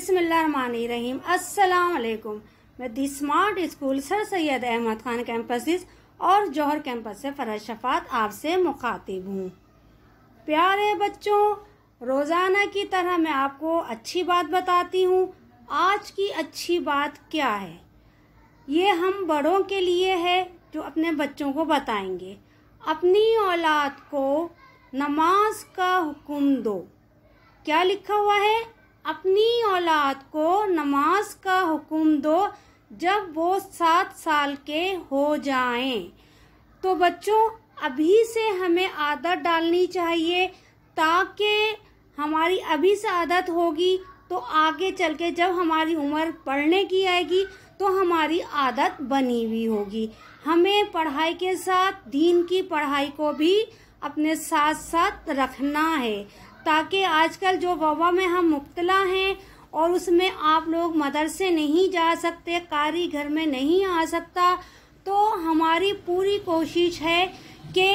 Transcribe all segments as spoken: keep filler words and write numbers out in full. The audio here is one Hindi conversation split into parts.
बिस्मिल्लाहिर्रहमानिर्रहीम। अस्सलाम वालेकुम। मैं the smart school sir Syed Ahmad Khan campus और जौहर कैंपस से फरहत शफात आपसे मुखातिब हूँ। प्यारे बच्चों, रोज़ाना की तरह मैं आपको अच्छी बात बताती हूँ। आज की अच्छी बात क्या है, ये हम बड़ों के लिए है जो अपने बच्चों को बताएंगे। अपनी औलाद को नमाज का हुक्म दो। क्या लिखा हुआ है? अपनी औलाद को नमाज का हुक्म दो जब वो सात साल के हो जाएं। तो बच्चों, अभी से हमें आदत डालनी चाहिए, ताकि हमारी अभी से आदत होगी तो आगे चल के जब हमारी उम्र पढ़ने की आएगी तो हमारी आदत बनी हुई होगी। हमें पढ़ाई के साथ दीन की पढ़ाई को भी अपने साथ साथ रखना है, ताकि आजकल जो वबा में हम मुब्तला हैं और उसमें आप लोग मदरसे नहीं जा सकते, कारी घर में नहीं आ सकता, तो हमारी पूरी कोशिश है कि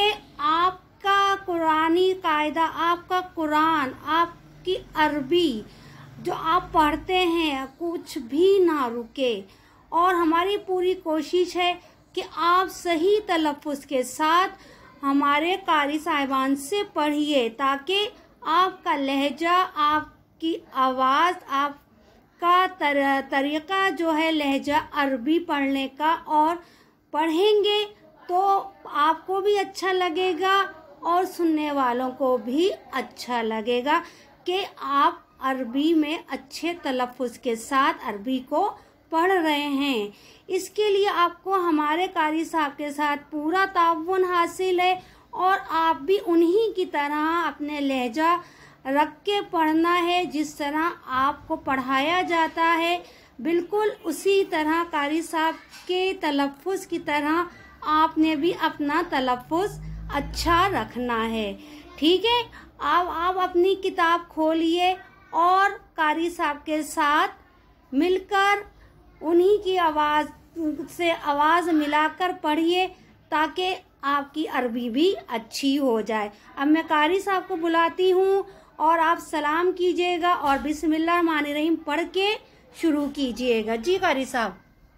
आपका कुरानी कायदा, आपका कुरान, आपकी अरबी जो आप पढ़ते हैं कुछ भी ना रुके। और हमारी पूरी कोशिश है कि आप सही तलफ़्फ़ुज़ के साथ हमारे कारी साहिबान से पढ़िए, ताकि आपका लहजा, आपकी आवाज़, आपका तर, तरीक़ा जो है लहजा अरबी पढ़ने का, और पढ़ेंगे तो आपको भी अच्छा लगेगा और सुनने वालों को भी अच्छा लगेगा कि आप अरबी में अच्छे तलफ़्फ़ुज़ के साथ अरबी को पढ़ रहे हैं। इसके लिए आपको हमारे कारी साहब के साथ पूरा ताउन हासिल है और आप भी उन्हीं की तरह अपने लहजा रख के पढ़ना है। जिस तरह आपको पढ़ाया जाता है बिल्कुल उसी तरह कारी साहब के तलफ़्फ़ुज़ की तरह आपने भी अपना तलफ़्फ़ुज़ अच्छा रखना है। ठीक है, अब आप अपनी किताब खोलिए और कारी साहब के साथ मिलकर उन्हीं की आवाज़ से आवाज़ मिलाकर पढ़िए, ताकि आपकी अरबी भी अच्छी हो जाए। अब मैं कारी साहब को बुलाती हूँ और आप सलाम कीजिएगा और बिस्मिल्लाहिर्रहमानिर्रहीम पढ़ के शुरू कीजिएगा। जी कारी साहब।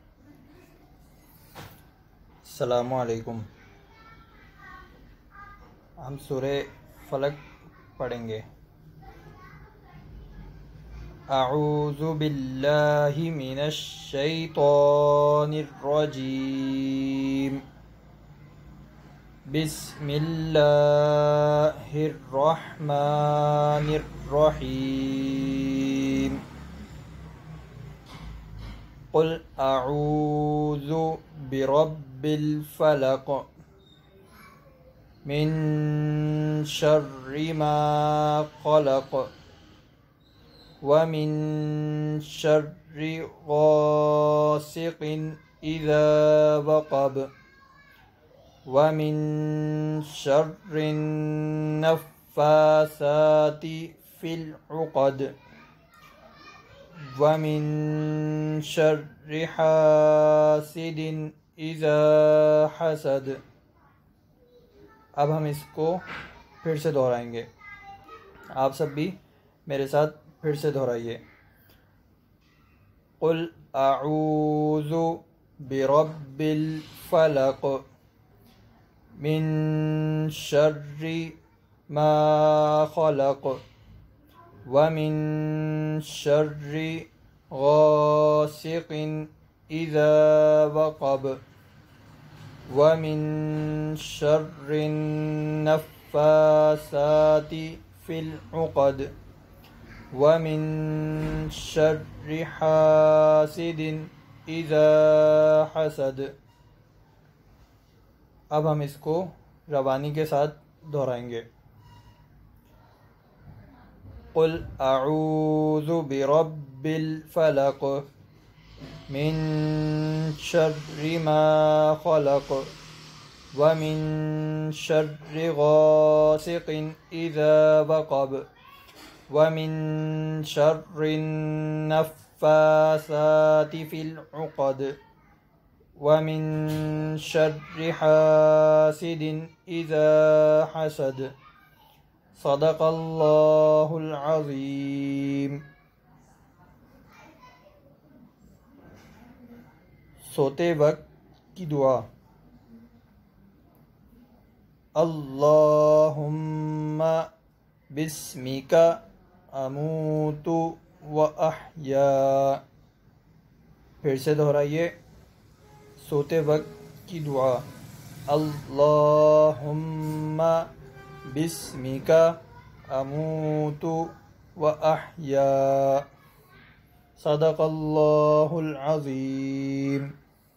अस्सलामु अलैकुम। हम सूरे फलक पढ़ेंगे। अऊज़ु बिल्लाहि मिनश शैतानिर रजीम। बिस्मिल्लाहिर रहमानिर रहीम। क़ुल अऊज़ु बिरब्बिल फलक मिन शर्रि मा ख़लक़ व मिन शर्रि गासिक़िन इज़ा वक़ब व मिन शर्रिन नफ़्फ़ासाति फ़िल उक़द व मिन शर्रि हासिदिन इज़ा हसद। अब हम इसको फिर से दोहराएंगे। आप सब भी मेरे साथ फिर से दोहराइए। क़ुल अऊज़ु बिरब्बिल फलक मिन शर्रि मा ख़लक़ व मिन शर्रि गासिक़िन इज़ा वक़ब व मिन शर्रिन नफ़्फ़ासाति फ़िल उक़द व मिन शर्रि हासिदिन इज़ा हसद। अब हम इसको रवानी के साथ दोहराएंगे। क़ुल अऊज़ु बिरब्बिल फलक मिन शर्रि मा ख़लक़ व मिन शर्रि गासिक़िन इज़ा वक़ब व मिन शर्रिन नफ़्फ़ासाति फ़िल उक़द व मिन शर्रि हासिदिन इज़ा हसद। सदक़ल्लाहुल अज़ीम। सोते वक्त की दुआ। अल्लाहुम्मा बिस्मिका अमूतु व अहया। फिर से दोहराइए, सोते वक्त की दुआ। अल्लाहुम्मा बिस्मिका अमूतु व अहया। सदक़ल्लाहुल अज़ीम।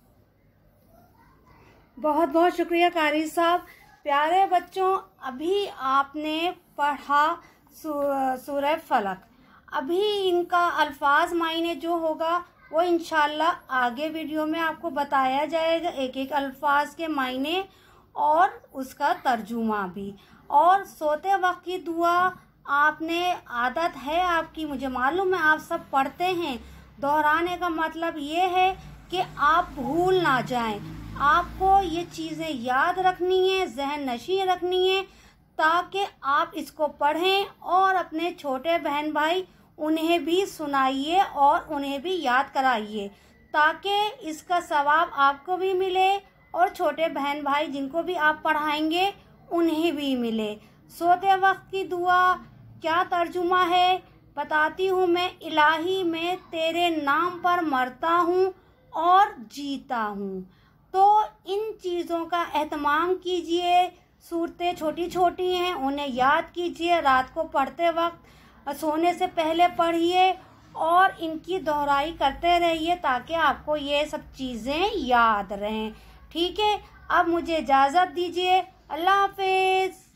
बहुत बहुत शुक्रिया कारी साहब। प्यारे बच्चों, अभी आपने पढ़ा सूरह फलक। अभी इनका अल्फाज मायने जो होगा वो इंशाल्लाह आगे वीडियो में आपको बताया जाएगा, एक एक अल्फाज के मायने और उसका तर्जुमा भी। और सोते वक्त की दुआ आपने आदत है आपकी, मुझे मालूम है आप सब पढ़ते हैं। दोहराने का मतलब ये है कि आप भूल ना जाएं। आपको ये चीज़ें याद रखनी है, जहन नशी रखनी है, ताकि आप इसको पढ़ें और अपने छोटे बहन भाई उन्हें भी सुनाइए और उन्हें भी याद कराइए, ताकि इसका सवाब आपको भी मिले और छोटे बहन भाई जिनको भी आप पढ़ाएंगे उन्हें भी मिले। सोते वक्त की दुआ क्या तर्जुमा है बताती हूँ मैं। इलाही मैं तेरे नाम पर मरता हूँ और जीता हूँ। तो इन चीज़ों का एहतमाम कीजिए। सूरतें छोटी छोटी हैं, उन्हें याद कीजिए। रात को पढ़ते वक्त सोने से पहले पढ़िए और इनकी दोहराई करते रहिए ताकि आपको ये सब चीज़ें याद रहें। ठीक है, अब मुझे इजाज़त दीजिए। अल्लाह हाफिज़।